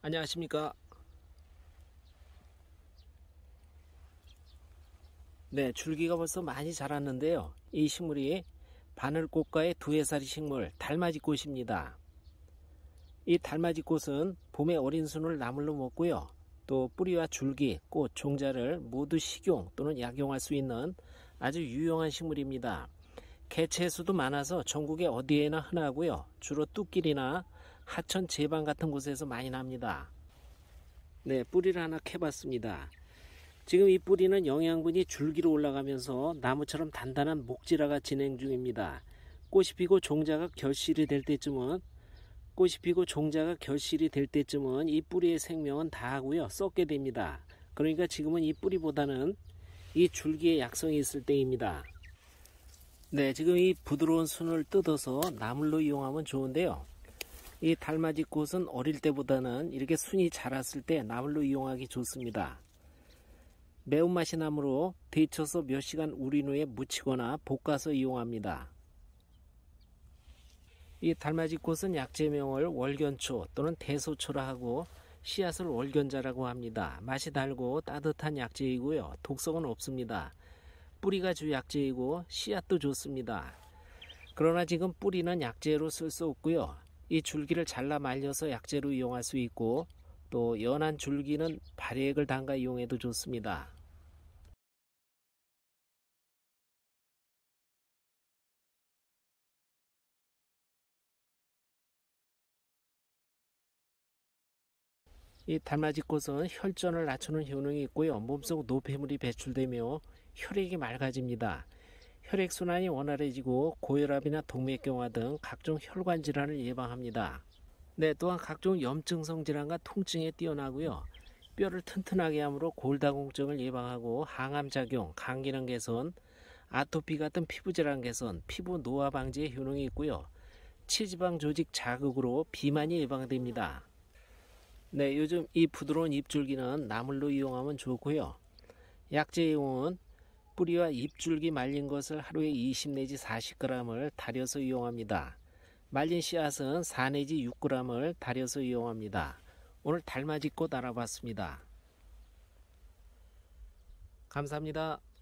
안녕하십니까. 네, 줄기가 벌써 많이 자랐는데요. 이 식물이 바늘꽃과의 두해살이 식물 달맞이꽃입니다. 이 달맞이꽃은 봄에 어린 순을 나물로 먹고요. 또 뿌리와 줄기, 꽃, 종자를 모두 식용 또는 약용할 수 있는 아주 유용한 식물입니다. 개체 수도 많아서 전국에 어디에나 흔하고요. 주로 뚝길이나 하천 제방 같은 곳에서 많이 납니다. 네, 뿌리를 하나 캐봤습니다. 지금 이 뿌리는 영양분이 줄기로 올라가면서 나무처럼 단단한 목질화가 진행 중입니다. 꽃이 피고 종자가 결실이 될 때쯤은 이 뿌리의 생명은 다하고요, 썩게 됩니다. 그러니까 지금은 이 뿌리보다는 이 줄기에 약성이 있을 때입니다. 네, 지금 이 부드러운 순을 뜯어서 나물로 이용하면 좋은데요. 이 달맞이꽃은 어릴 때보다는 이렇게 순이 자랐을 때 나물로 이용하기 좋습니다. 매운맛이 나므로 데쳐서 몇 시간 우린 후에 무치거나 볶아서 이용합니다. 이 달맞이꽃은 약재명을 월견초 또는 대소초라 하고 씨앗을 월견자라고 합니다. 맛이 달고 따뜻한 약재이고요. 독성은 없습니다. 뿌리가 주 약재이고 씨앗도 좋습니다. 그러나 지금 뿌리는 약재로 쓸 수 없고요. 이 줄기를 잘라 말려서 약재로 이용할 수 있고, 또 연한 줄기는 발효액을 담가 이용해도 좋습니다. 이 달맞이꽃은 혈전을 낮추는 효능이 있고요. 몸속 노폐물이 배출되며 혈액이 맑아집니다. 혈액순환이 원활해지고 고혈압이나 동맥경화 등 각종 혈관 질환을 예방합니다. 네, 또한 각종 염증성 질환과 통증에 뛰어나고요. 뼈를 튼튼하게 하므로 골다공증을 예방하고 항암작용, 감기능 개선, 아토피 같은 피부질환 개선, 피부 노화 방지에 효능이 있고요. 체지방 조직 자극으로 비만이 예방됩니다. 네, 요즘 이 부드러운 잎줄기는 나물로 이용하면 좋고요. 약재용은 뿌리와 잎줄기 말린 것을 하루에 20 내지 40g을 달여서 이용합니다. 말린 씨앗은 4 내지 6g을 달여서 이용합니다. 오늘 달맞이꽃 알아봤습니다. 감사합니다.